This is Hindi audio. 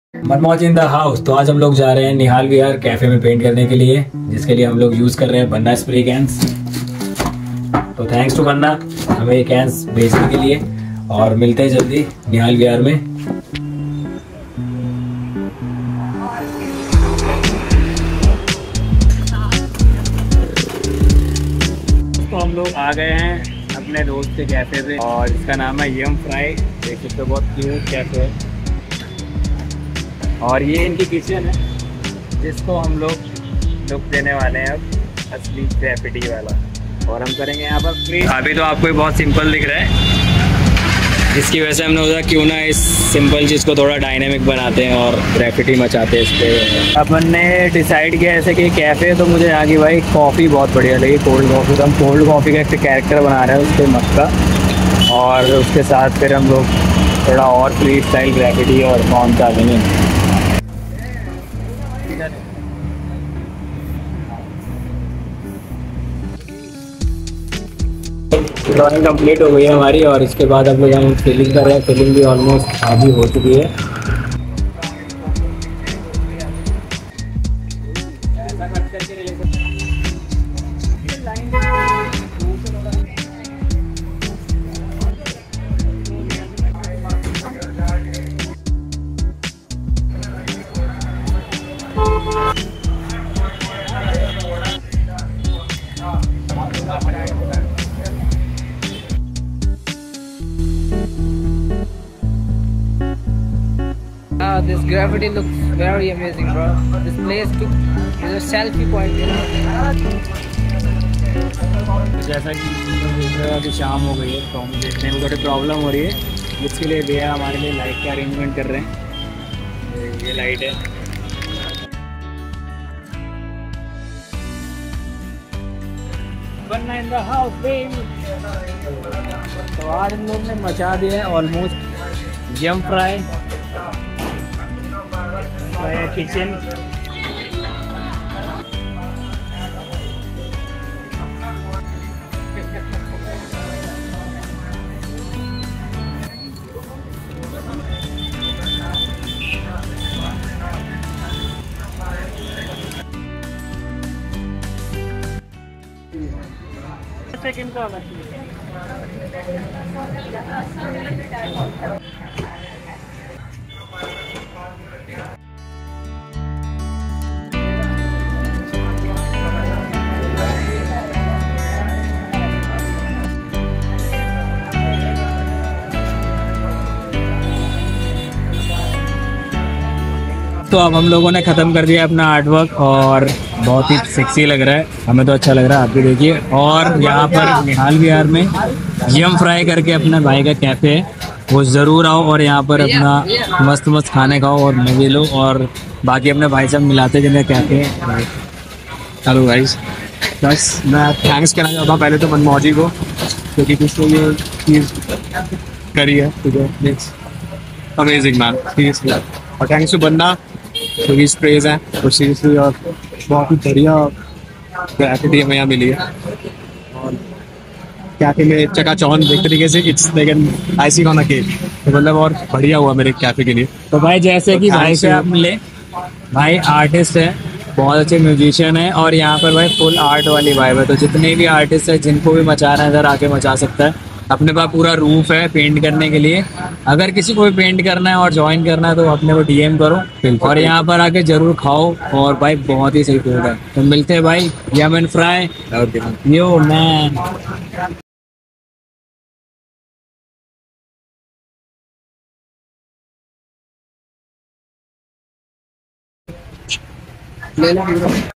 मनमौज इन द हाउस। तो आज हम लोग जा रहे हैं निहाल विहार कैफे में पेंट करने के लिए, जिसके लिए हम लोग यूज कर रहे हैं बन्ना स्प्रे कैंस। तो थैंक्स टू बन्ना हमें ये कैंस भेजने के लिए, और मिलते हैं जल्दी निहाल विहार में। तो हम लोग आ गए हैं अपने दोस्त के कैफे पे, और इसका नाम है यम फ्राई। देख सकते हो बहुत क्यूट कैफे है, और ये इनकी किचन है जिसको हम लोग लुक देने वाले हैं अब असली ग्रेफिटी वाला। और हम करेंगे यहाँ पर फ्री। अभी तो आपको बहुत सिंपल दिख रहा है, जिसकी वजह से हमने सोचा क्यों ना इस सिंपल चीज़ को थोड़ा डायनेमिक बनाते हैं और ग्रेफिटी मचाते हैं इस पर। अपन ने डिसाइड किया ऐसे कि कैफ़े, तो मुझे यहाँ की भाई कॉफ़ी बहुत बढ़िया लगी, कोल्ड कॉफ़ी। तो हम कोल्ड कॉफ़ी का एक कैरेक्टर बना रहे हैं उस पर मक्का, और उसके साथ फिर हम लोग थोड़ा और फ्री स्टाइल ग्रेफिटी और फॉर्म कर देंगे। ड्राइंग कंप्लीट हो गई है हमारी, और इसके बाद अब लोग हम फिलिंग कर रहे हैं। फिलिंग भी ऑलमोस्ट आधी हो चुकी है। This graffiti looks very amazing, bro. This place is a selfie point. जैसा कि देख रहे हो अभी शाम हो गई है, तो हमें देखने में थोड़ी प्रॉब्लम हो रही है, जिसके लिए भैया हमारे लिए लाइट का अरेंजमेंट कर रहे हैं। ये लाइट है। Banna in the house baby. तो आज हम लोग ने मचा दिया है almost Yum Fry kitchen. Second का होगा। तो अब हम लोगों ने ख़त्म कर दिया अपना आर्ट वर्क, और बहुत ही सेक्सी लग रहा है, हमें तो अच्छा लग रहा है, आप भी देखिए। और यहाँ पर निहाल विहार में यम फ्राई करके अपने भाई का कैफ़े है, वो ज़रूर आओ और यहाँ पर अपना मस्त मस्त खाने खाओ और मजे लो। और बाकी अपने भाई साहब मिलाते जिन्हें कैफ़े है। हेलो गाइस, बस मैं थैंक्स कहना चाहता हूँ पहले तो मनमौजी को, क्योंकि किसने ये चीज़ करी है, ठीक है, अमेजिंग मैन, सीरियसली। और थैंक्स टू बन्ना, क्योंकि स्प्रेज हैं और सीरियसली और बहुत ही बढ़िया ग्रेफिटी हमें यहाँ मिली है। और कैफे में चकाचौंध एक तरीके से it's like an icing on a cake, तो मतलब और बढ़िया हुआ मेरे कैफे के लिए। तो भाई जैसे कि भाई से आप मिले, भाई आर्टिस्ट है, बहुत अच्छे म्यूजिशियन है, और यहाँ पर भाई फुल आर्ट वाली वाइब है। तो जितने भी आर्टिस्ट है जिनको भी मचाना है इधर आके मचा सकता है। अपने पास पूरा रूफ है पेंट करने के लिए, अगर किसी को भी पेंट करना है और ज्वाइन करना है तो अपने को डीएम करो, और यहाँ पर आके जरूर खाओ। और भाई बहुत ही सही फूड है। तो मिलते हैं भाई Yum and Fry. Yo man.